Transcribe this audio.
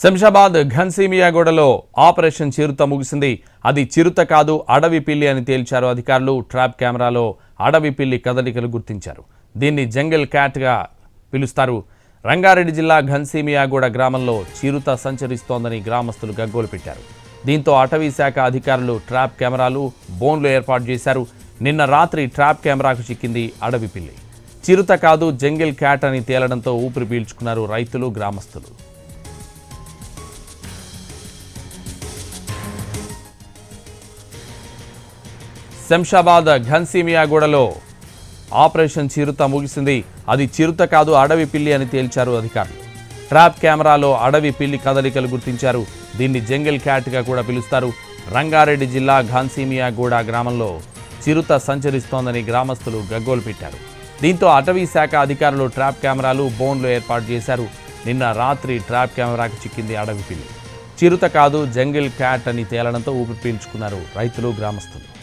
Shamshabad ఘన్సీమియాగూడలో operation చిరుత ముగిసింది. అది చిరుత కాదు, అడవి పిల్లి అని తేల్చారు అధికారులు. ట్రాప్ కెమెరాలో అడవి పిల్లి కదలికలు గుర్తించారు. దీన్ని జంగిల్ క్యాట్ గా పిలుస్తారు. రంగారెడ్డి జిల్లా ఘన్సీమియాగూడ గ్రామంలో చిరుత సంచరిస్తోందని గ్రామస్తులు గగ్గోలు పెట్టారు. దీంతో అటవీ శాఖ అధికారులు ట్రాప్ కెమెరాలు, బోన్లు ఏర్పాటు చేశారు. నిన్న రాత్రి ట్రాప్ కెమెరాకు చిక్కింది అడవి పిల్లి. చిరుత కాదు, జంగిల్ క్యాట్ అని తేలడంతో ఊపిరి పీల్చుకున్నారు రైతులు, గ్రామస్తులు. శంషాబాద్ ఘన్సీమియాగూడలో ఆపరేషన్ చిరుత ముగిసింది. అది చిరుత కాదు, అడవి పిల్లి అని తేల్చారు అధికారులు. ట్రాప్ కెమెరాలో అడవి పిల్లి కదలికలు గుర్తించారు. దీన్ని జంగిల్ క్యాట్గా కూడా పిలుస్తారు. రంగారెడ్డి జిల్లా ఘన్సీమియాగూడ గ్రామంలో చిరుత సంచరిస్తోందని గ్రామస్తులు గగ్గోలు పెట్టారు. దీంతో అటవీ శాఖ అధికారులు ట్రాప్ కెమెరాలు, బోన్లు ఏర్పాటు చేశారు. నిన్న రాత్రి ట్రాప్ కెమెరాకు చిక్కింది అడవి పిల్లి. చిరుత కాదు, జంగిల్ క్యాట్ అని తేలడంతో ఊపిరి పీల్చుకున్నారు రైతులు, గ్రామస్తులు.